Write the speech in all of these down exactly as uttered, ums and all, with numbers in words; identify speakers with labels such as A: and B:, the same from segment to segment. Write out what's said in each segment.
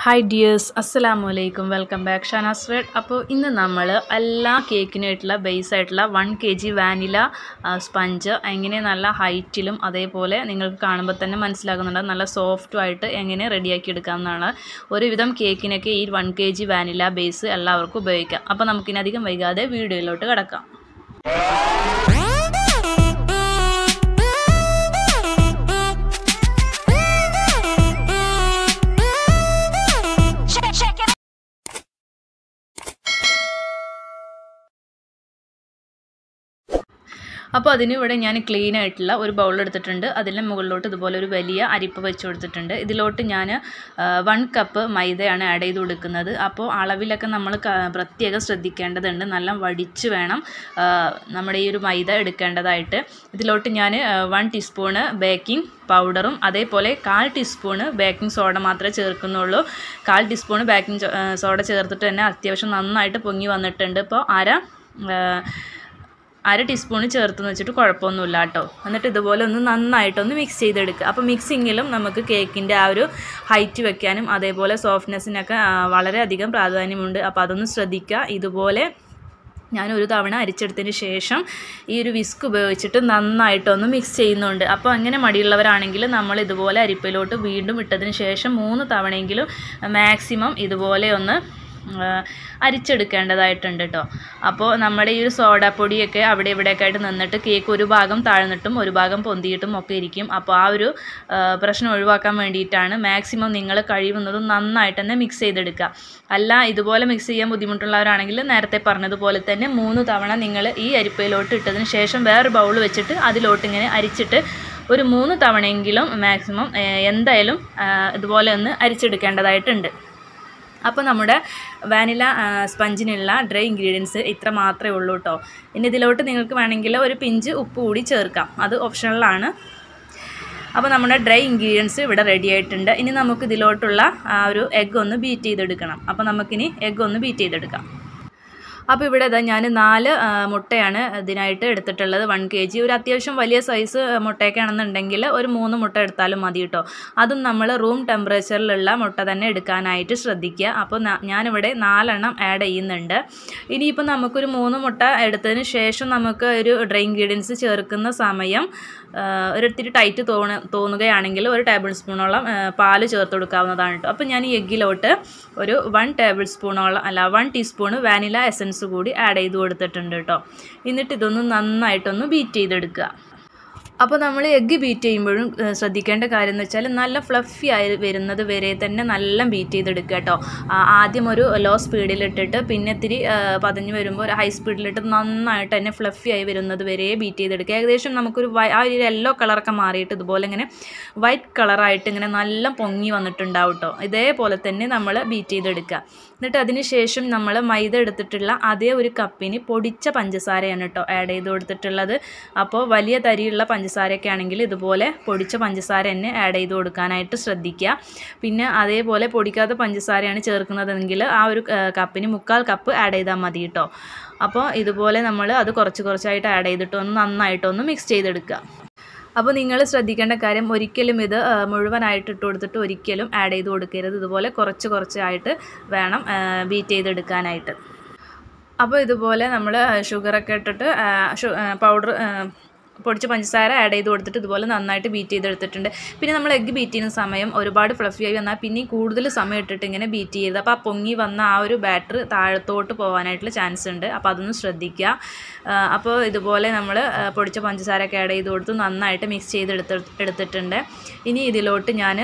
A: Hi dears, അസ്സലാമു അലൈക്കും. Welcome back Shanas red. അപ്പോൾ ഇന്ന് നമ്മൾ എല്ലാ കേക്കിനായിട്ടുള്ള ബേസ് ആയിട്ടുള്ള one K G vanilla sponge എങ്ങനെ നല്ല ഹൈറ്റിലും അതേപോലെ നിങ്ങൾക്ക് കാണുമ്പോൾ തന്നെ മനസ്സിലാകുന്നുണ്ട് നല്ല സോഫ്റ്റും ആയിട്ട് എങ്ങനെ റെഡിയാക്കി എടുക്കാമെന്നാണ്. ഒരുവിധം കേക്കിനൊക്കെ ഈ one K G vanilla base എല്ലാവർക്കും ഉപയോഗിക്കാം. അപ്പോൾ നമുക്കിനധികം വൈകാതെ വീഡിയോയിലോട്ട് കിടക്കാം. അപ്പോൾ അതിന് ഇവിടെ ഞാൻ ക്ലീൻ ആയിട്ടുള്ള ഒരു ബൗൾ എടുത്തിട്ടുണ്ട്. അതിൻ്റെ മുകളിലോട്ട് ഇതുപോലെ ഒരു വലിയ അരിപ്പ് വെച്ച് കൊടുത്തിട്ടുണ്ട്. ഇതിലോട്ട് ഞാൻ വൺ കപ്പ് മൈദയാണ് ആഡ് ചെയ്ത് കൊടുക്കുന്നത്. അപ്പോൾ അളവിലൊക്കെ നമ്മൾ പ്രത്യേകം ശ്രദ്ധിക്കേണ്ടതുണ്ട്. നല്ല വടിച്ച് വേണം നമ്മുടെ ഈ ഒരു മൈദ എടുക്കേണ്ടതായിട്ട്. ഇതിലോട്ട് ഞാൻ വൺ ടീസ്പൂണ് ബേക്കിംഗ് പൗഡറും അതേപോലെ കാൽ ടീസ്പൂണ് ബേക്കിംഗ് സോഡ മാത്രമേ ചേർക്കുന്നുള്ളൂ. കാൽ ടീസ്പൂണ് ബേക്കിംഗ് സോഡ ചേർത്തിട്ട് തന്നെ അത്യാവശ്യം നന്നായിട്ട് പൊങ്ങി വന്നിട്ടുണ്ട്. ഇപ്പോൾ അര അര ടീസ്പൂണ് ചേർത്തെന്ന് വെച്ചിട്ട് കുഴപ്പമൊന്നുമില്ല കേട്ടോ. എന്നിട്ട് ഇതുപോലെ ഒന്ന് നന്നായിട്ടൊന്ന് മിക്സ് ചെയ്തെടുക്കുക. അപ്പോൾ മിക്സിങ്ങിലും നമുക്ക് കേക്കിൻ്റെ ആ ഒരു ഹൈറ്റ് വെക്കാനും അതേപോലെ സോഫ്റ്റ്നെസ്സിനൊക്കെ വളരെയധികം പ്രാധാന്യമുണ്ട്. അപ്പോൾ അതൊന്ന് ശ്രദ്ധിക്കുക. ഇതുപോലെ ഞാൻ ഒരു തവണ അരിച്ചെടുത്തതിന് ശേഷം ഈ ഒരു വിസ്ക് ഉപയോഗിച്ചിട്ട് നന്നായിട്ടൊന്ന് മിക്സ് ചെയ്യുന്നുണ്ട്. അപ്പോൾ അങ്ങനെ മടിയുള്ളവരാണെങ്കിൽ നമ്മൾ ഇതുപോലെ അരിപ്പയിലോട്ട് വീണ്ടും ഇട്ടതിന് ശേഷം മൂന്ന് തവണയെങ്കിലും മാക്സിമം ഇതുപോലെ ഒന്ന് അരിച്ചെടുക്കേണ്ടതായിട്ടുണ്ട് കേട്ടോ. അപ്പോൾ നമ്മുടെ ഈ ഒരു സോഡാപ്പൊടിയൊക്കെ അവിടെ ഇവിടെയൊക്കെ ആയിട്ട് നിന്നിട്ട് കേക്ക് ഒരു ഭാഗം താഴ്ന്നിട്ടും ഒരു ഭാഗം പൊന്തിയിട്ടും ഒക്കെ ഇരിക്കും. അപ്പോൾ ആ ഒരു പ്രശ്നം ഒഴിവാക്കാൻ വേണ്ടിയിട്ടാണ് മാക്സിമം നിങ്ങൾ കഴിയുന്നതും നന്നായിട്ട് തന്നെ മിക്സ് ചെയ്തെടുക്കുക. അല്ല ഇതുപോലെ മിക്സ് ചെയ്യാൻ ബുദ്ധിമുട്ടുള്ളവരാണെങ്കിൽ നേരത്തെ പറഞ്ഞതുപോലെ തന്നെ മൂന്ന് തവണ നിങ്ങൾ ഈ അരിപ്പയിലോട്ട് ഇട്ടതിന് ശേഷം വേറൊരു ബൗൾ വെച്ചിട്ട് അതിലോട്ട് ഇങ്ങനെ അരിച്ചിട്ട് ഒരു മൂന്ന് തവണയെങ്കിലും മാക്സിമം എന്തായാലും ഇതുപോലെ ഒന്ന് അരിച്ചെടുക്കേണ്ടതായിട്ടുണ്ട്. അപ്പോൾ നമ്മുടെ വാനില സ്പഞ്ചിനുള്ള ഡ്രൈ ഇൻഗ്രീഡിയൻസ് ഇത്ര മാത്രമേ ഉള്ളൂ കേട്ടോ. ഇനി ഇതിലോട്ട് നിങ്ങൾക്ക് വേണമെങ്കിൽ ഒരു പിഞ്ച് ഉപ്പ് കൂടി ചേർക്കാം, അത് ഓപ്ഷണലാണ്. അപ്പോൾ നമ്മുടെ ഡ്രൈ ഇൻഗ്രീഡിയൻസ് ഇവിടെ റെഡി ആയിട്ടുണ്ട്. ഇനി നമുക്ക് ഇതിലോട്ടുള്ള ആ ഒരു എഗ്ഗ് ഒന്ന് ബീറ്റ് ചെയ്തെടുക്കണം. അപ്പോൾ നമുക്കിനി എഗ്ഗ് ഒന്ന് ബീറ്റ് ചെയ്തെടുക്കാം. അപ്പോൾ ഇവിടെ ഇതാ ഞാൻ നാല് മുട്ടയാണ് ഇതിനായിട്ട് എടുത്തിട്ടുള്ളത്. വൺ കെ ജി ഒരു അത്യാവശ്യം വലിയ സൈസ് മുട്ടയൊക്കെ ആണെന്നുണ്ടെങ്കിൽ ഒരു മൂന്ന് മുട്ട എടുത്താലും മതി കേട്ടോ. അതും നമ്മൾ റൂം ടെമ്പറേച്ചറിലുള്ള മുട്ട തന്നെ എടുക്കാനായിട്ട് ശ്രദ്ധിക്കുക. അപ്പോൾ ഞാനിവിടെ നാലെണ്ണം ആഡ് ചെയ്യുന്നുണ്ട്. ഇനിയിപ്പോൾ നമുക്കൊരു മൂന്ന് മുട്ട എടുത്തതിന് ശേഷം നമുക്ക് ഒരു ഡ്രൈ ഇൻഗ്രീഡിയൻസ് ചേർക്കുന്ന സമയം ഒരിത്തിരി ടൈറ്റ് തോന്ന തോന്നുകയാണെങ്കിൽ ഒരു ടേബിൾ സ്പൂണോളം പാല് ചേർത്ത് കൊടുക്കാവുന്നതാണ് കേട്ടോ. അപ്പോൾ ഞാൻ ഈ എഗ്ഗിലോട്ട് ഒരു വൺ ടേബിൾ സ്പൂണോളം അല്ല വൺ ടീസ്പൂണ് വാനില എസൻസ് കൂടി ആഡ് ചെയ്ത് കൊടുത്തിട്ടുണ്ട് കേട്ടോ. എന്നിട്ട് ഇതൊന്ന് നന്നായിട്ടൊന്ന് ബീറ്റ് ചെയ്തെടുക്കുക. അപ്പോൾ നമ്മൾ എഗ്ഗ് ബീറ്റ് ചെയ്യുമ്പോഴും ശ്രദ്ധിക്കേണ്ട കാര്യം എന്ന് വെച്ചാൽ നല്ല ഫ്ലഫി ആയി വരുന്നത് വരെ തന്നെ നല്ല ബീറ്റ് ചെയ്തെടുക്കുക കേട്ടോ. ആദ്യം ഒരു ലോ സ്പീഡിലിട്ടിട്ട് പിന്നെ ഇത്തിരി പതഞ്ഞ് വരുമ്പോൾ ഒരു ഹൈ സ്പീഡിലിട്ട് നന്നായിട്ട് തന്നെ ഫ്ലഫി ആയി വരുന്നത് വരെ ബീറ്റ് ചെയ്തെടുക്കുക. ഏകദേശം നമുക്കൊരു ആ ഒരു യെല്ലോ കളറൊക്കെ മാറിയിട്ട് ഇതുപോലെ ഇങ്ങനെ വൈറ്റ് കളറായിട്ട് ഇങ്ങനെ നല്ല പൊങ്ങി വന്നിട്ടുണ്ടാവും കേട്ടോ. ഇതേപോലെ തന്നെ നമ്മൾ ബീറ്റ് ചെയ്തെടുക്കുക. എന്നിട്ട് അതിന് ശേഷം നമ്മൾ മൈദ എടുത്തിട്ടുള്ള അതേ ഒരു കപ്പിന് പൊടിച്ച പഞ്ചസാരയാണ് കേട്ടോ ആഡ് ചെയ്ത് കൊടുത്തിട്ടുള്ളത്. അപ്പോൾ വലിയ തരിയുള്ള പഞ്ചസാരയൊക്കെ ആണെങ്കിൽ ഇതുപോലെ പൊടിച്ച പഞ്ചസാര തന്നെ ആഡ് ചെയ്ത് കൊടുക്കാനായിട്ട് ശ്രദ്ധിക്കുക. പിന്നെ അതേപോലെ പൊടിക്കാത്ത പഞ്ചസാരയാണ് ചേർക്കുന്നതെങ്കിൽ ആ ഒരു കപ്പിന് മുക്കാൽ കപ്പ് ആഡ് ചെയ്താൽ മതി കേട്ടോ. അപ്പോൾ ഇതുപോലെ നമ്മൾ അത് കുറച്ച് കുറച്ചായിട്ട് ആഡ് ചെയ്തിട്ട് ഒന്ന് നന്നായിട്ടൊന്ന് മിക്സ് ചെയ്തെടുക്കുക. അപ്പോൾ നിങ്ങൾ ശ്രദ്ധിക്കേണ്ട കാര്യം ഒരിക്കലും ഇത് മുഴുവനായിട്ട് ഇട്ട് കൊടുത്തിട്ട് ഒരിക്കലും ആഡ് ചെയ്ത് കൊടുക്കരുത്. ഇതുപോലെ കുറച്ച് കുറച്ചായിട്ട് വേണം ബീറ്റ് ചെയ്തെടുക്കാനായിട്ട്. അപ്പോൾ ഇതുപോലെ നമ്മൾ ഷുഗറൊക്കെ ഇട്ടിട്ട് പൗഡർ പൊടിച്ച പഞ്ചസാര ആഡ് ചെയ്ത് കൊടുത്തിട്ട് ഇതുപോലെ നന്നായിട്ട് ബീറ്റ് ചെയ്തെടുത്തിട്ടുണ്ട്. പിന്നെ നമ്മൾ എഗ്ഗ് ബീറ്റ് ചെയ്യുന്ന സമയം ഒരുപാട് ഫ്ലഫി ആയി വന്നാൽ പിന്നെ കൂടുതൽ സമയം ഇട്ടിട്ട് ഇങ്ങനെ ബീറ്റ് ചെയ്ത് അപ്പോൾ ആ പൊങ്ങി വന്ന ആ ഒരു ബാറ്റർ താഴത്തോട്ട് പോകാനായിട്ടുള്ള ചാൻസ് ഉണ്ട്. അപ്പോൾ അതൊന്ന് ശ്രദ്ധിക്കുക. അപ്പോൾ ഇതുപോലെ നമ്മൾ പൊടിച്ച പഞ്ചസാരയൊക്കെ ആഡ് ചെയ്ത് കൊടുത്ത് നന്നായിട്ട് മിക്സ് ചെയ്തെടുത്ത് എടുത്തിട്ടുണ്ട്. ഇനി ഇതിലോട്ട് ഞാൻ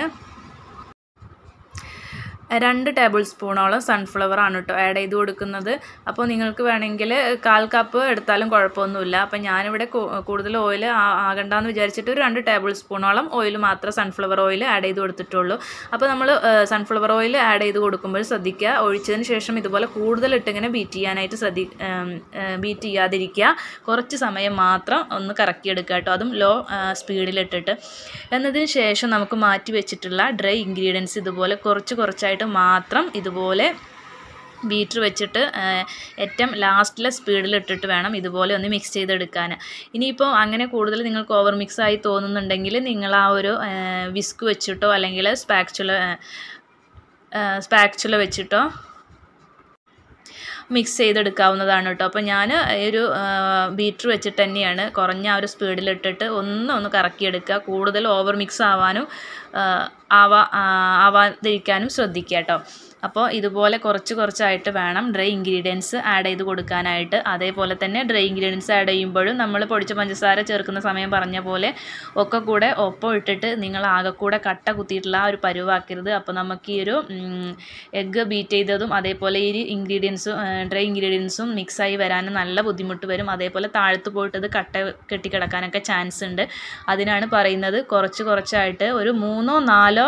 A: രണ്ട് ടേബിൾ സ്പൂണോളം സൺഫ്ലവർ ആണ് കേട്ടോ ആഡ് ചെയ്ത് കൊടുക്കുന്നത്. അപ്പോൾ നിങ്ങൾക്ക് വേണമെങ്കിൽ കാൽ കപ്പ് എടുത്താലും കുഴപ്പമൊന്നുമില്ല. അപ്പോൾ ഞാനിവിടെ കൂടുതൽ ഓയിൽ ആകണ്ടെന്ന് വിചാരിച്ചിട്ട് ഒരു രണ്ട് ടേബിൾ സ്പൂണോളം ഓയിൽ മാത്രം സൺഫ്ലവർ ഓയിൽ ആഡ് ചെയ്ത് കൊടുത്തിട്ടുള്ളൂ. അപ്പോൾ നമ്മൾ സൺഫ്ലവർ ഓയിൽ ആഡ് ചെയ്ത് കൊടുക്കുമ്പോൾ ശ്രദ്ധിക്കുക, ഒഴിച്ചതിന് ശേഷം ഇതുപോലെ കൂടുതൽ ഇട്ടിങ്ങനെ ബീറ്റ് ചെയ്യാനായിട്ട് ശ്രദ്ധി ബീറ്റ് ചെയ്യാതിരിക്കുക. കുറച്ച് സമയം മാത്രം ഒന്ന് കറക്കിയെടുക്കുക കേട്ടോ, അതും ലോ സ്പീഡിലിട്ടിട്ട്. എന്നതിന് ശേഷം നമുക്ക് മാറ്റി വെച്ചിട്ടുള്ള ഡ്രൈ ഇൻഗ്രീഡിയൻസ് ഇതുപോലെ കുറച്ച് കുറച്ചായിട്ട് മാത്രം ഇതുപോലെ ബീറ്റർ വെച്ചിട്ട് ഏറ്റവും ലാസ്റ്റിലെ സ്പീഡിലിട്ടിട്ട് വേണം ഇതുപോലെ ഒന്ന് മിക്സ് ചെയ്തെടുക്കാൻ. ഇനിയിപ്പോൾ അങ്ങനെ കൂടുതൽ നിങ്ങൾക്ക് ഓവർ മിക്സ് ആയി തോന്നുന്നുണ്ടെങ്കിൽ നിങ്ങൾ ആ ഒരു വിസ്ക് വെച്ചിട്ടോ അല്ലെങ്കിൽ സ്പാക്ചുല സ്പാച്ചുല വെച്ചിട്ടോ മിക്സ് ചെയ്തെടുക്കാവുന്നതാണ് കേട്ടോ. അപ്പോൾ ഞാൻ ഒരു ബീറ്റർ വെച്ചിട്ട് തന്നെയാണ് കുറഞ്ഞ ആ ഒരു സ്പീഡിലിട്ടിട്ട് ഒന്ന് ഒന്ന് കറക്കിയെടുക്കുക. കൂടുതൽ ഓവർ മിക്സ് ആവാനും ആവാ ആവാതിരിക്കാനും ശ്രദ്ധിക്കുക കേട്ടോ. അപ്പോൾ ഇതുപോലെ കുറച്ച് കുറച്ചായിട്ട് വേണം ഡ്രൈ ഇൻഗ്രീഡിയൻസ് ആഡ് ചെയ്ത് കൊടുക്കാനായിട്ട്. അതേപോലെ തന്നെ ഡ്രൈ ഇൻഗ്രീഡിയൻസ് ആഡ് ചെയ്യുമ്പോഴും നമ്മൾ പൊടിച്ച പഞ്ചസാര ചേർക്കുന്ന സമയം പറഞ്ഞ പോലെ ഒക്കെ കൂടെ ഒപ്പം ഇട്ടിട്ട് നിങ്ങൾ ആകെ കൂടെ കട്ട കുത്തിയിട്ടുള്ള ആ ഒരു പരുവാക്കരുത്. അപ്പോൾ നമുക്ക് ഈ ഒരു എഗ്ഗ് ബീറ്റ് ചെയ്തതും അതേപോലെ ഈ ഇൻഗ്രീഡിയൻസും ഡ്രൈ ഇൻഗ്രീഡിയൻസും മിക്സായി വരാൻ നല്ല ബുദ്ധിമുട്ട് വരും. അതേപോലെ താഴത്ത് പോയിട്ട് ഇത് കട്ട കെട്ടിക്കിടക്കാനൊക്കെ ചാൻസ് ഉണ്ട്. അതിനാണ് പറയുന്നത് കുറച്ച് കുറച്ചായിട്ട് ഒരു മൂന്നോ നാലോ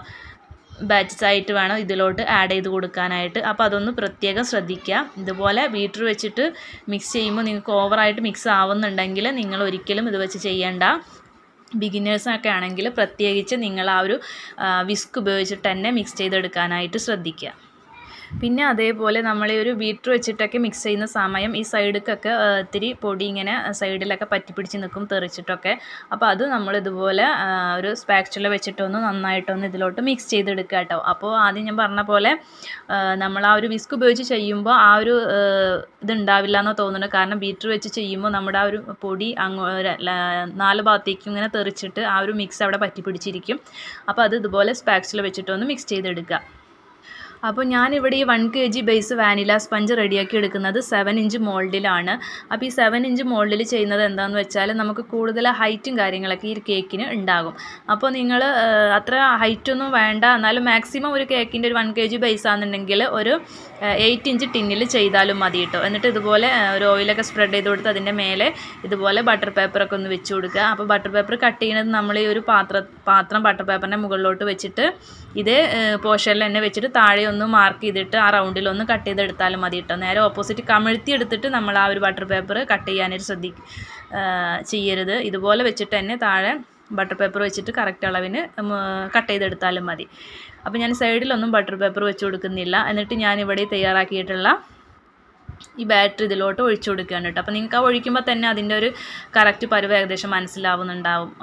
A: ബാച്ചസ് ആയിട്ട് വേണം ഇതിലോട്ട് ആഡ് ചെയ്ത് കൊടുക്കാനായിട്ട്. അപ്പോൾ അതൊന്ന് പ്രത്യേകം ശ്രദ്ധിക്കുക. ഇതുപോലെ ബീറ്റർ വെച്ചിട്ട് മിക്സ് ചെയ്യുമ്പോൾ നിങ്ങൾക്ക് ഓവറായിട്ട് മിക്സ് ആവുന്നുണ്ടെങ്കിൽ നിങ്ങൾ ഒരിക്കലും ഇത് വെച്ച് ചെയ്യേണ്ട. ബിഗിനേഴ്സൊക്കെ ആണെങ്കിൽ പ്രത്യേകിച്ച് നിങ്ങൾ ആ ഒരു വിസ്ക് ഉപയോഗിച്ചിട്ട് തന്നെ മിക്സ് ചെയ്തെടുക്കാനായിട്ട് ശ്രദ്ധിക്കുക. പിന്നെ അതേപോലെ നമ്മൾ ഈ ഒരു ബീറ്റർ വെച്ചിട്ടൊക്കെ മിക്സ് ചെയ്യുന്ന സമയം ഈ സൈഡിലൊക്കെ ഇത്തിരി പൊടി ഇങ്ങനെ സൈഡിലൊക്കെ പറ്റിപ്പിടിച്ച് നിൽക്കും തെറിച്ചിട്ടൊക്കെ. അപ്പോൾ അത് നമ്മൾ ഇതുപോലെ ഒരു സ്പാച്ചുല വെച്ചിട്ടൊന്ന് നന്നായിട്ടൊന്ന് ഇതിലോട്ട് മിക്സ് ചെയ്തെടുക്കുക കേട്ടോ. അപ്പോൾ ആദ്യം ഞാൻ പറഞ്ഞ പോലെ നമ്മൾ ആ ഒരു വിസ്ക് ഉപയോഗിച്ച് ചെയ്യുമ്പോൾ ആ ഒരു ഇതുണ്ടാവില്ല എന്ന് തോന്നുന്നത്. കാരണം ബീറ്റർ വെച്ച് ചെയ്യുമ്പോൾ നമ്മുടെ ആ ഒരു പൊടി അങ്ങോ നാല് ഭാഗത്തേക്കും ഇങ്ങനെ തെറിച്ചിട്ട് ആ ഒരു മിക്സ് അവിടെ പറ്റിപ്പിടിച്ചിരിക്കും. അപ്പോൾ അത് ഇതുപോലെ സ്പാച്ചുല വെച്ചിട്ടൊന്ന് മിക്സ് ചെയ്തെടുക്കുക. അപ്പോൾ ഞാനിവിടെ ഈ one K G base vanilla sponge റെഡിയാക്കി എടുക്കുന്നത് സെവൻ ഇഞ്ച് മോൾഡിലാണ്. അപ്പോൾ ഈ സെവൻ ഇഞ്ച് മോൾഡിൽ ചെയ്യുന്നത് എന്താണെന്ന് വെച്ചാൽ നമുക്ക് കൂടുതൽ ഹൈറ്റും കാര്യങ്ങളൊക്കെ ഈ കേക്കിന് ഉണ്ടാകും. അപ്പോൾ നിങ്ങൾ അത്ര ഹൈറ്റൊന്നും വേണ്ട, എന്നാലും മാക്സിമം ഒരു കേക്കിൻ്റെ ഒരു വൺ കെ ജി ബേസ് ആണെന്നുണ്ടെങ്കിൽ ഒരു എയ്റ്റ് ഇഞ്ച് ടിന്നിൽ ചെയ്താലും മതി കേട്ടോ. എന്നിട്ട് ഇതുപോലെ ഒരു ഓയിലൊക്കെ സ്പ്രെഡ് ചെയ്ത് കൊടുത്ത് അതിൻ്റെ മേലെ ഇതുപോലെ ബട്ടർ പേപ്പറൊക്കെ ഒന്ന് വെച്ച് കൊടുക്കുക. അപ്പോൾ ബട്ടർ പേപ്പർ കട്ട് ചെയ്യുന്നത് നമ്മൾ ഈ ഒരു പാത്ര പാത്രം ബട്ടർ പേപ്പറിൻ്റെ മുകളിലോട്ട് വെച്ചിട്ട് ഇതേ പോർഷനിൽ തന്നെ വെച്ചിട്ട് താഴെ ഒന്ന് മാർക്ക് ചെയ്തിട്ട് ആ റൗണ്ടിലൊന്ന് കട്ട് ചെയ്തെടുത്താലും മതി കേട്ടോ. നേരെ ഓപ്പോസിറ്റ് കമിഴ്ത്തി എടുത്തിട്ട് നമ്മൾ ആ ഒരു ബട്ടർ പേപ്പർ കട്ട് ചെയ്യാനായിട്ട് ശ്രദ്ധി ചെയ്യരുത്. ഇതുപോലെ വെച്ചിട്ട് തന്നെ താഴെ ബട്ടർ പേപ്പർ വെച്ചിട്ട് കറക്റ്റ് അളവിന് കട്ട് ചെയ്തെടുത്താലും മതി. അപ്പോൾ ഞാൻ സൈഡിലൊന്നും ബട്ടർ പേപ്പർ വെച്ച് കൊടുക്കുന്നില്ല. എന്നിട്ട് ഞാനിവിടെ തയ്യാറാക്കിയിട്ടുള്ള ഈ ബാറ്റർ ഇതിലോട്ട് ഒഴിച്ചു കൊടുക്കുകയാണ് കേട്ടോ. അപ്പോൾ നിങ്ങൾക്ക് ആ ഒഴിക്കുമ്പോൾ തന്നെ അതിൻ്റെ ഒരു കറക്റ്റ് പരുവം ഏകദേശം മനസ്സിലാവുന്നുണ്ടാവും.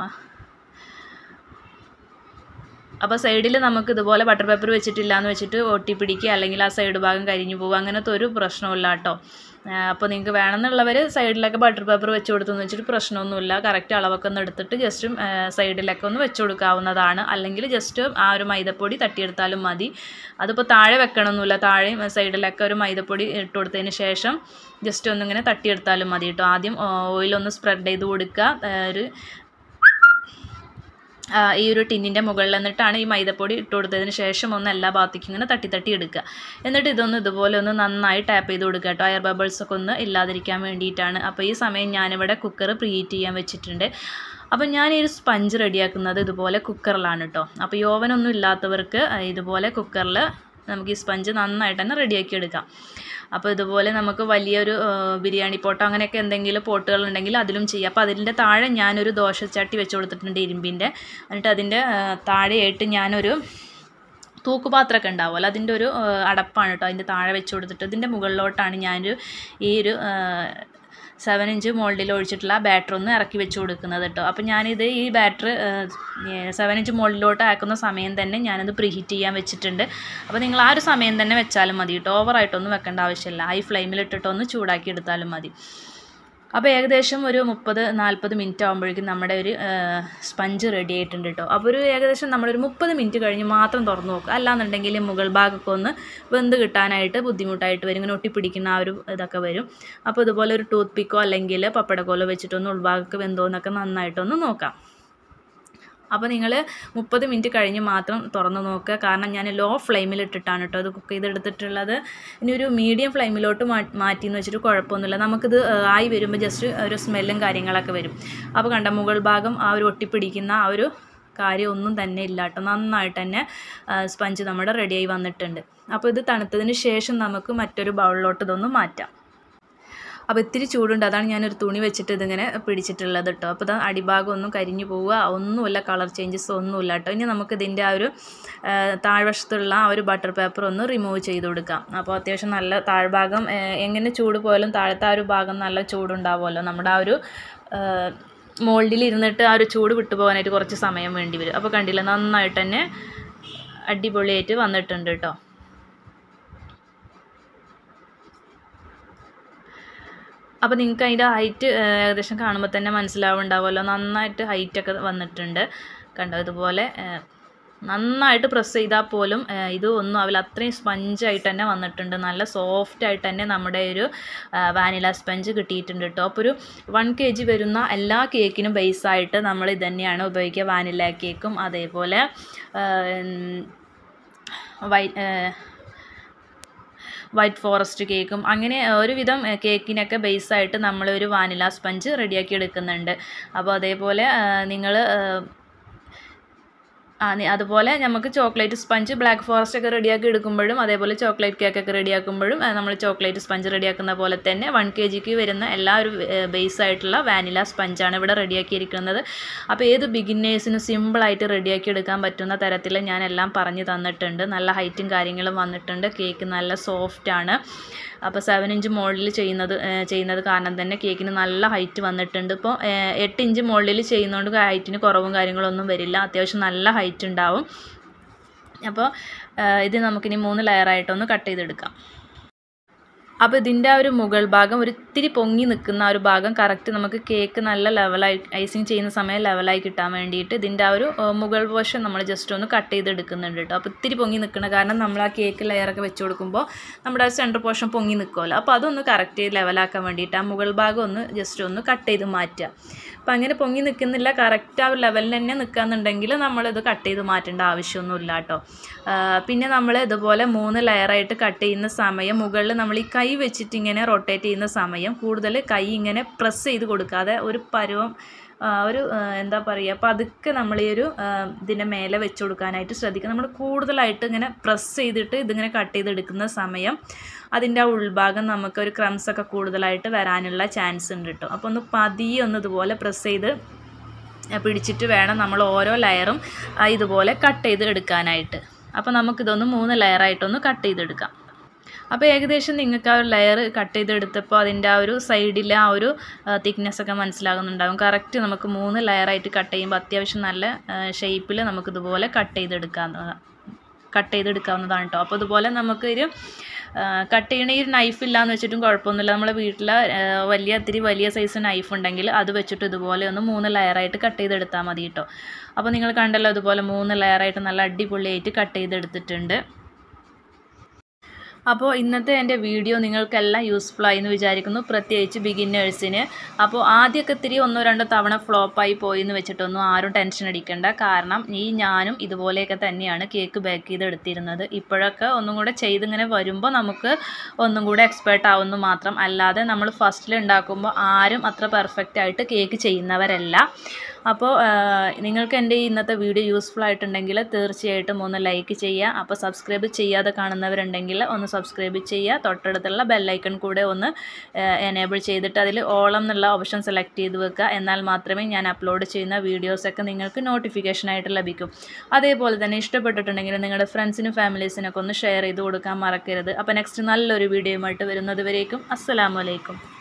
A: അപ്പോൾ സൈഡിൽ നമുക്ക് ഇതുപോലെ ബട്ടർ പേപ്പർ വെച്ചിട്ടില്ല എന്ന് വെച്ചിട്ട് ഒട്ടി പിടിക്കുക അല്ലെങ്കിൽ ആ സൈഡ് ഭാഗം കരിഞ്ഞു പോകുക അങ്ങനത്തെ ഒരു പ്രശ്നമില്ല കേട്ടോ. അപ്പോൾ നിങ്ങൾക്ക് വേണമെന്നുള്ളവർ സൈഡിലൊക്കെ ബട്ടർ പേപ്പർ വെച്ച് കൊടുത്തെന്ന് വെച്ചിട്ട് പ്രശ്നമൊന്നുമില്ല. കറക്റ്റ് അളവൊക്കെ ഒന്ന് എടുത്തിട്ട് ജസ്റ്റ് സൈഡിലൊക്കെ ഒന്ന് വെച്ച് കൊടുക്കാവുന്നതാണ്. അല്ലെങ്കിൽ ജസ്റ്റ് ആ ഒരു മൈദപ്പൊടി തട്ടിയെടുത്താലും മതി. അതിപ്പോൾ താഴെ വെക്കണമെന്നില്ല, താഴെയും സൈഡിലൊക്കെ ഒരു മൈദപ്പൊടി ഇട്ട് കൊടുത്തതിന് ശേഷം ജസ്റ്റ് ഒന്നിങ്ങനെ തട്ടിയെടുത്താലും മതി കേട്ടോ. ആദ്യം ഓയിലൊന്ന് സ്പ്രെഡ് ചെയ്ത് കൊടുക്കുക ഒരു ഈ ഒരു ടിന്നിൻ്റെ മുകളിൽ. എന്നിട്ടാണ് ഈ മൈദപ്പൊടി ഇട്ട് കൊടുത്തതിന് ശേഷം ഒന്ന് എല്ലാ ഭാഗത്തേക്കും ഇങ്ങനെ തട്ടി തട്ടി എടുക്കുക. എന്നിട്ട് ഇതൊന്ന് ഇതുപോലെ ഒന്ന് നന്നായി ടാപ്പ് ചെയ്ത് കൊടുക്കുക കേട്ടോ. എയർ ബബിൾസൊക്കെ ഒന്ന് ഇല്ലാതിരിക്കാൻ വേണ്ടിയിട്ടാണ്. അപ്പോൾ ഈ സമയം ഞാനിവിടെ കുക്കർ പ്രീഹീറ്റ് ചെയ്യാൻ വെച്ചിട്ടുണ്ട്. അപ്പോൾ ഞാൻ ഈ ഒരു സ്പഞ്ച് റെഡിയാക്കുന്നത് ഇതുപോലെ കുക്കറിലാണ് കേട്ടോ. അപ്പോൾ ഈ ഓവനൊന്നും ഇല്ലാത്തവർക്ക് ഇതുപോലെ കുക്കറിൽ നമുക്ക് ഈ സ്പഞ്ച് നന്നായിട്ട് തന്നെ റെഡിയാക്കി എടുക്കാം. അപ്പോൾ ഇതുപോലെ നമുക്ക് വലിയൊരു ബിരിയാണി പോട്ടോ അങ്ങനെയൊക്കെ എന്തെങ്കിലും പോട്ടുകളുണ്ടെങ്കിൽ അതിലും ചെയ്യാം. അപ്പോൾ അതിൻ്റെ താഴെ ഞാനൊരു ദോശച്ചട്ടി വെച്ച് കൊടുത്തിട്ടുണ്ട് ഇരുമ്പിൻ്റെ. എന്നിട്ട് അതിൻ്റെ താഴെയായിട്ട് ഞാനൊരു തൂക്കുപാത്രമൊക്കെ ഉണ്ടാവുമല്ലോ അതിൻ്റെ ഒരു അടപ്പാണ് കേട്ടോ അതിൻ്റെ താഴെ വെച്ച് കൊടുത്തിട്ട് ഇതിൻ്റെ മുകളിലോട്ടാണ് ഞാനൊരു ഈ ഒരു സെവൻ ഇഞ്ച് മോൾഡിൽ ഒഴിച്ചിട്ടുള്ള ബാറ്റർ ഒന്ന് ഇറക്കി വെച്ച് കൊടുക്കുന്നത് കേട്ടോ. അപ്പോൾ ഞാനിത് ഈ ബാറ്റർ സെവൻ ഇഞ്ച് മോൾഡിലോട്ട് ആക്കുന്ന സമയം തന്നെ ഞാനത് പ്രീഹീറ്റ് ചെയ്യാൻ വെച്ചിട്ടുണ്ട്. അപ്പോൾ നിങ്ങൾ ആ ഒരു സമയം തന്നെ വെച്ചാലും മതി കേട്ടോ. ഓവറായിട്ടൊന്നും വെക്കേണ്ട ആവശ്യമില്ല. ഹൈ ഫ്ലെയിമിൽ ഇട്ടിട്ടൊന്ന് ചൂടാക്കി എടുത്താലും മതി. അപ്പോൾ ഏകദേശം ഒരു മുപ്പത് നാൽപ്പത് മിനിറ്റ് ആകുമ്പോഴേക്കും നമ്മുടെ ഒരു സ്പഞ്ച് റെഡി ആയിട്ടുണ്ട് കേട്ടോ. അപ്പോൾ ഒരു ഏകദേശം നമ്മളൊരു മുപ്പത് മിനിറ്റ് കഴിഞ്ഞ് മാത്രം തുറന്ന് നോക്കുക. അല്ലാന്നുണ്ടെങ്കിൽ മുകൾ ഭാഗമൊക്കെ ഒന്ന് വെന്ത് കിട്ടാനായിട്ട് ബുദ്ധിമുട്ടായിട്ട് വരും. ഇങ്ങനെ ഒട്ടിപ്പിടിക്കുന്ന ആ ഒരു ഇതൊക്കെ വരും. അപ്പോൾ ഇതുപോലെ ഒരു ടൂത്ത് പിക്കോ അല്ലെങ്കിൽ പപ്പടക്കോലോ വെച്ചിട്ടൊന്ന് ഉൾഭാഗമൊക്കെ വെന്തോന്നൊക്കെ നന്നായിട്ടൊന്ന് നോക്കാം. അപ്പോൾ നിങ്ങൾ മുപ്പത് മിനിറ്റ് കഴിഞ്ഞ് മാത്രം തുറന്ന് നോക്കുക. കാരണം ഞാൻ ലോ ഫ്ലെയിമിലിട്ടിട്ടാണ് കേട്ടോ ഇത് കുക്ക് ചെയ്തെടുത്തിട്ടുള്ളത്. ഇനി ഒരു മീഡിയം ഫ്ലെയിമിലോട്ട് മാറ്റി എന്ന് വെച്ചിട്ട് കുഴപ്പമൊന്നുമില്ല. നമുക്കിത് ആയി വരുമ്പോൾ ജസ്റ്റ് ഒരു സ്മെല്ലും കാര്യങ്ങളൊക്കെ വരും. അപ്പോൾ കണ്ട മുകൾ ഭാഗം ആ ഒരു ഒട്ടിപ്പിടിക്കുന്ന ആ ഒരു കാര്യം ഒന്നും തന്നെ ഇല്ല കേട്ടോ. നന്നായിട്ട് തന്നെ സ്പഞ്ച് നമ്മുടെ റെഡിയായി വന്നിട്ടുണ്ട്. അപ്പോൾ ഇത് തണുത്തതിന് ശേഷം നമുക്ക് മറ്റൊരു ബൗളിലോട്ട് ഇതൊന്ന് മാറ്റാം. അപ്പോൾ ഇത്തിരി ചൂടുണ്ട്, അതാണ് ഞാനൊരു തുണി വെച്ചിട്ട് ഇതിങ്ങനെ പിടിച്ചിട്ടുള്ളത് കേട്ടോ. അപ്പോൾ ഇത് അടിഭാഗം ഒന്നും കരിഞ്ഞു പോവുക ഒന്നുമില്ല, കളർ ചേഞ്ചസ് ഒന്നുമില്ല കേട്ടോ. ഇനി നമുക്ക് ഇതിൻ്റെ ആ ഒരു താഴ്വശത്തുള്ള ആ ഒരു ബട്ടർ പേപ്പർ ഒന്ന് റിമൂവ് ചെയ്ത് കൊടുക്കാം. അപ്പോൾ അത്യാവശ്യം നല്ല താഴ്ഭാഗം എങ്ങനെ ചൂട് പോയാലും താഴത്തെ ആ ഒരു ഭാഗം നല്ല ചൂടുണ്ടാവുമല്ലോ. നമ്മുടെ ആ ഒരു മോൾഡിൽ ഇരുന്നിട്ട് ആ ഒരു ചൂട് വിട്ടുപോകാനായിട്ട് കുറച്ച് സമയം വേണ്ടി വരും. അപ്പോൾ കണ്ടില്ല നന്നായിട്ട് തന്നെ അടിപൊളിയായിട്ട് വന്നിട്ടുണ്ട് കേട്ടോ. അപ്പോൾ നിങ്ങൾക്ക് അതിൻ്റെ ഹൈറ്റ് ഏകദേശം കാണുമ്പോൾ തന്നെ മനസ്സിലാവുണ്ടാവുമല്ലോ, നന്നായിട്ട് ഹൈറ്റൊക്കെ വന്നിട്ടുണ്ട്. കണ്ടോ, ഇതുപോലെ നന്നായിട്ട് പ്രസ് ചെയ്താൽ പോലും ഇത് ഒന്നും ആവില്ല, അത്രയും സ്പഞ്ചായിട്ട് തന്നെ വന്നിട്ടുണ്ട്. നല്ല സോഫ്റ്റ് ആയിട്ട് തന്നെ നമ്മുടെ ഒരു വാനില സ്പഞ്ച് കിട്ടിയിട്ടുണ്ട് കേട്ടോ. അപ്പോൾ ഒരു വൺ കെ ജി വരുന്ന എല്ലാ കേക്കിനും ബേസായിട്ട് നമ്മൾ ഇത് തന്നെയാണ് ഉപയോഗിക്കുക. വാനില കേക്കും അതേപോലെ വൈ വൈറ്റ് ഫോറസ്റ്റ് കേക്കും, അങ്ങനെ ഒരുവിധം കേക്കിനൊക്കെ ബേസായിട്ട് നമ്മളൊരു വാനില സ്പഞ്ച് റെഡിയാക്കി എടുക്കുന്നുണ്ട്. അപ്പോൾ അതേപോലെ നിങ്ങൾ ആ അതുപോലെ നമുക്ക് ചോക്ലേറ്റ് സ്പഞ്ച് ബ്ലാക്ക് ഫോറസ്റ്റ് ഒക്കെ റെഡിയാക്കി എടുക്കുമ്പോഴും അതേപോലെ ചോക്ലേറ്റ് കേക്കൊക്കെ റെഡിയാക്കുമ്പോഴും നമ്മൾ ചോക്ലേറ്റ് സ്പഞ്ച് റെഡിയാക്കുന്ന പോലെ തന്നെ വൺ കെ ജിക്ക് വരുന്ന എല്ലാ ഒരു ബേസായിട്ടുള്ള വാനില സ്പഞ്ചാണ് ഇവിടെ റെഡിയാക്കിയിരിക്കുന്നത്. അപ്പോൾ ഏത് ബിഗിന്നേഴ്സിനും സിമ്പിളായിട്ട് റെഡിയാക്കി എടുക്കാൻ പറ്റുന്ന തരത്തിൽ ഞാനെല്ലാം പറഞ്ഞു തന്നിട്ടുണ്ട്. നല്ല ഹൈറ്റും കാര്യങ്ങളും വന്നിട്ടുണ്ട്. കേക്ക് നല്ല സോഫ്റ്റാണ്. അപ്പോൾ സെവൻ ഇഞ്ച് മുകളിൽ ചെയ്യുന്നത് ചെയ്യുന്നത് കാരണം തന്നെ കേക്കിന് നല്ല ഹൈറ്റ് വന്നിട്ടുണ്ട്. ഇപ്പോൾ എട്ട് ഇഞ്ച് മുകളിൽ ചെയ്യുന്നതുകൊണ്ട് ഹൈറ്റിന് കുറവും കാര്യങ്ങളൊന്നും വരില്ല, അത്യാവശ്യം നല്ല ഹൈറ്റ് ഉണ്ടാവും. അപ്പോൾ ഇത് നമുക്കിനി മൂന്ന് ലെയറായിട്ടൊന്ന് കട്ട് ചെയ്തെടുക്കാം. അപ്പോൾ ഇതിൻ്റെ ആ ഒരു മുകൾ ഭാഗം ഒരിത്തിരി പൊങ്ങി നിൽക്കുന്ന ആ ഒരു ഭാഗം കറക്റ്റ് നമുക്ക് കേക്ക് നല്ല ലെവലായി ഐസിങ് ചെയ്യുന്ന സമയം ലെവലായി കിട്ടാൻ വേണ്ടിയിട്ട് ഇതിൻ്റെ ആ ഒരു മുകൾ പോർഷൻ നമ്മൾ ജസ്റ്റ് ഒന്ന് കട്ട് ചെയ്തെടുക്കുന്നുണ്ട് കേട്ടോ. അപ്പോൾ ഇത്തിരി പൊങ്ങി നിൽക്കണം, കാരണം നമ്മൾ ആ കേക്ക് ലെയറൊക്കെ വെച്ച് കൊടുക്കുമ്പോൾ നമ്മുടെ ആ സെൻറ്റർ പോർഷൻ പൊങ്ങി നിൽക്കുമല്ലോ. അപ്പോൾ അതൊന്ന് കറക്റ്റ് ചെയ്ത് ലെവലാക്കാൻ വേണ്ടിയിട്ട് ആ മുകൾ ഭാഗം ഒന്ന് ജസ്റ്റ് ഒന്ന് കട്ട് ചെയ്ത് മാറ്റുക. അപ്പോൾ അങ്ങനെ പൊങ്ങി നിൽക്കുന്നില്ല, കറക്റ്റ് ആ ഒരു ലെവലിൽ തന്നെ നിൽക്കുകയെന്നുണ്ടെങ്കിൽ നമ്മളിത് കട്ട് ചെയ്ത് മാറ്റേണ്ട ആവശ്യമൊന്നുമില്ല കേട്ടോ. പിന്നെ നമ്മൾ ഇതുപോലെ മൂന്ന് ലെയറായിട്ട് കട്ട് ചെയ്യുന്ന സമയം മുകളിൽ നമ്മൾ ഈ കൈ വെച്ചിട്ട് ഇങ്ങനെ റൊട്ടേറ്റ് ചെയ്യുന്ന സമയം കൂടുതൽ കൈ ഇങ്ങനെ പ്രസ് ചെയ്ത് കൊടുക്കാതെ ഒരു പരുവം ഒരു എന്താ പറയുക, അപ്പോൾ അതൊക്കെ നമ്മൾ ഈ ഒരു ഇതിൻ്റെ മേലെ വെച്ച് കൊടുക്കാനായിട്ട് ശ്രദ്ധിക്കുക. നമ്മൾ കൂടുതലായിട്ട് ഇങ്ങനെ പ്രസ് ചെയ്തിട്ട് ഇതിങ്ങനെ കട്ട് ചെയ്തെടുക്കുന്ന സമയം അതിൻ്റെ ആ ഉൾഭാഗം നമുക്ക് ഒരു ക്രംസൊക്കെ കൂടുതലായിട്ട് വരാനുള്ള ചാൻസ് ഉണ്ട് കേട്ടോ. അപ്പോൾ ഒന്ന് പതിയെ ഒന്ന് ഇതുപോലെ പ്രസ് ചെയ്ത് പിടിച്ചിട്ട് വേണം നമ്മൾ ഓരോ ലെയറും ഇതുപോലെ കട്ട് ചെയ്ത് എടുക്കാനായിട്ട്. അപ്പോൾ നമുക്കിതൊന്ന് മൂന്ന് ലെയറായിട്ടൊന്ന് കട്ട് ചെയ്തെടുക്കാം. അപ്പോൾ ഏകദേശം നിങ്ങൾക്ക് ആ ഒരു ലെയർ കട്ട് ചെയ്തെടുത്തപ്പോൾ അതിൻ്റെ ആ ഒരു സൈഡിലെ ആ ഒരു തിക്നെസ്സൊക്കെ മനസ്സിലാകുന്നുണ്ടാകും. കറക്റ്റ് നമുക്ക് മൂന്ന് ലെയറായിട്ട് കട്ട് ചെയ്യുമ്പോൾ അത്യാവശ്യം നല്ല ഷേപ്പിൽ നമുക്കിതുപോലെ കട്ട് ചെയ്തെടുക്കാവുന്ന കട്ട് ചെയ്തെടുക്കാവുന്നതാണ് കേട്ടോ. അപ്പോൾ ഇതുപോലെ നമുക്കൊരു കട്ട് ചെയ്യണ ഈ നൈഫ് ഇല്ലയെന്ന് വെച്ചിട്ടും കുഴപ്പമൊന്നുമില്ല. നമ്മളെ വീട്ടിൽ വലിയ ഇത്തിരി വലിയ സൈസ് നൈഫ് ഉണ്ടെങ്കിൽ അത് വെച്ചിട്ട് ഇതുപോലെ ഒന്ന് മൂന്ന് ലെയറായിട്ട് കട്ട് ചെയ്തെടുത്താൽ മതി കേട്ടോ. അപ്പോൾ നിങ്ങൾ കണ്ടല്ലോ, ഇതുപോലെ മൂന്ന് ലെയറായിട്ട് നല്ല അടിപൊളിയായിട്ട് കട്ട് ചെയ്തെടുത്തിട്ടുണ്ട്. അപ്പോൾ ഇന്നത്തെ എൻ്റെ വീഡിയോ നിങ്ങൾക്കെല്ലാം യൂസ്ഫുൾ ആയി എന്ന് വിചാരിക്കുന്നു, പ്രത്യേകിച്ച് ബിഗിന്നേഴ്സിന്. അപ്പോൾ ആദ്യമൊക്കെ ഇത്തിരി ഒന്നോ രണ്ടോ തവണ ഫ്ലോപ്പായി പോയി എന്ന് വെച്ചിട്ടൊന്നും ആരും ടെൻഷൻ അടിക്കേണ്ട. കാരണം ഈ ഞാനും ഇതുപോലെയൊക്കെ തന്നെയാണ് കേക്ക് ബേക്ക് ചെയ്തെടുത്തിരുന്നത്. ഇപ്പോഴൊക്കെ ഒന്നും കൂടെ ചെയ്തിങ്ങനെ വരുമ്പോൾ നമുക്ക് ഒന്നും കൂടെ എക്സ്പേർട്ട് ആവുന്നു മാത്രം. അല്ലാതെ നമ്മൾ ഫസ്റ്റിൽ ഉണ്ടാക്കുമ്പോൾ ആരും അത്ര പെർഫെക്റ്റ് ആയിട്ട് കേക്ക് ചെയ്യുന്നവരല്ല. അപ്പോൾ നിങ്ങൾക്ക് എൻ്റെ ഇന്നത്തെ വീഡിയോ യൂസ്ഫുൾ ആയിട്ടുണ്ടെങ്കിൽ തീർച്ചയായിട്ടും ഒന്ന് ലൈക്ക് ചെയ്യുക. അപ്പോൾ സബ്സ്ക്രൈബ് ചെയ്യാതെ കാണുന്നവരുണ്ടെങ്കിൽ ഒന്ന് സബ്സ്ക്രൈബ് ചെയ്യുക. തൊട്ടടുത്തുള്ള ബെല്ലൈക്കൺ കൂടെ ഒന്ന് എനേബിൾ ചെയ്തിട്ട് അതിൽ ഓളം എന്നുള്ള ഓപ്ഷൻ സെലക്ട് ചെയ്ത് വെക്കുക. എന്നാൽ മാത്രമേ ഞാൻ അപ്ലോഡ് ചെയ്യുന്ന വീഡിയോസൊക്കെ നിങ്ങൾക്ക് നോട്ടിഫിക്കേഷനായിട്ട് ലഭിക്കും. അതേപോലെ തന്നെ ഇഷ്ടപ്പെട്ടിട്ടുണ്ടെങ്കിൽ നിങ്ങളുടെ ഫ്രണ്ട്സിനും ഫാമിലീസിനൊക്കെ ഒന്ന് ഷെയർ ചെയ്ത് കൊടുക്കാൻ മറക്കരുത്. അപ്പോൾ നെക്സ്റ്റ് നല്ലൊരു വീഡിയോയുമായിട്ട് വരുന്നത് വരേക്കും അസ്സലാമു അലൈക്കും.